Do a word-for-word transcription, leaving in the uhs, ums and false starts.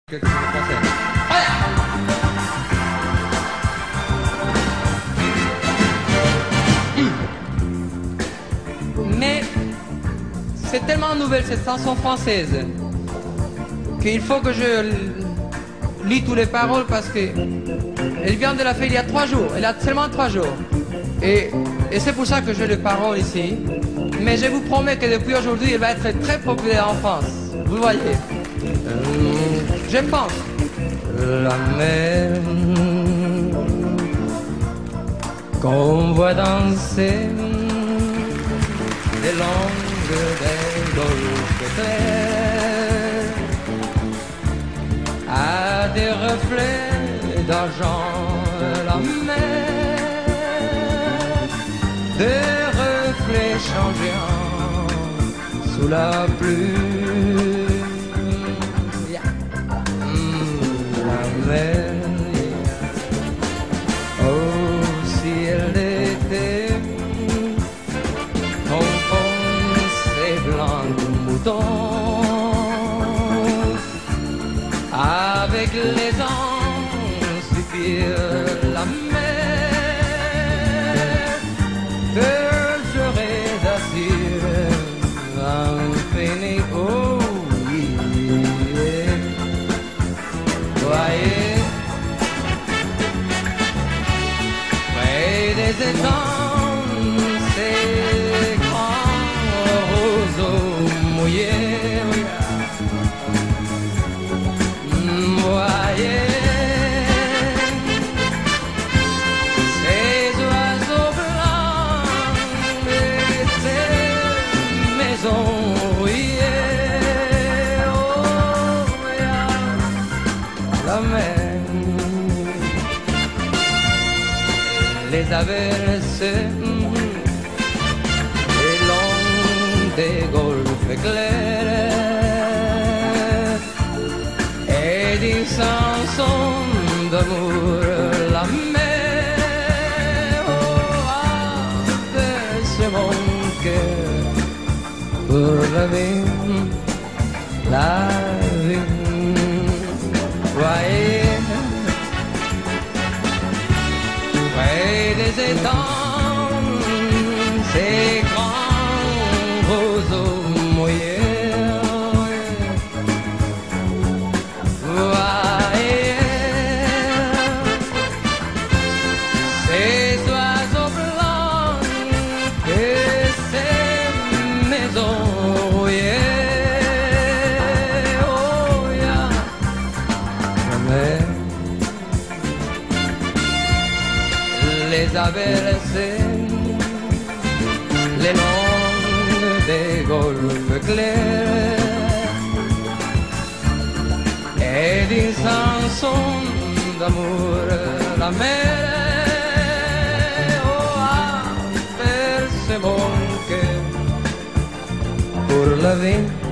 Quelque chose de français. Mais c'est tellement nouvelle cette chanson française qu'il faut que je lis toutes les paroles parce que elle vient de la faire il y a trois jours. Elle a seulement trois jours. Et, et c'est pour ça que j'ai les paroles ici. Mais je vous promets que depuis aujourd'hui, elle va être très populaire en France. Vous voyez. Euh, je pense. La mer qu'on voit danser les longues des golfes clairs à des reflets d'argent, la mer, des reflets changeants sous la pluie. La mer, oh si elle était enfoncée blanc de mouton, avec les anges soupir la mer, que j'aurais assuré infini. Oh oui, voyez, près des étangs, ces grands roseaux mouillés, voyez, ces oiseaux blancs et ces maisons rouillées, oh, la mer. Les averses, les longs des golfes clairs et des chansons d'amour, la mer, oh, abaisse mon cœur pour la vie, la vie, voyez. Près des étangs, ces grands roseaux mouillés, voyez, ces oiseaux blancs et ces maisons rouillées, oh yeah, la mer. Les averses, les longues des golfes clairs et des chansons d'amour, la mer, oh, aperce mon cœur pour la vie.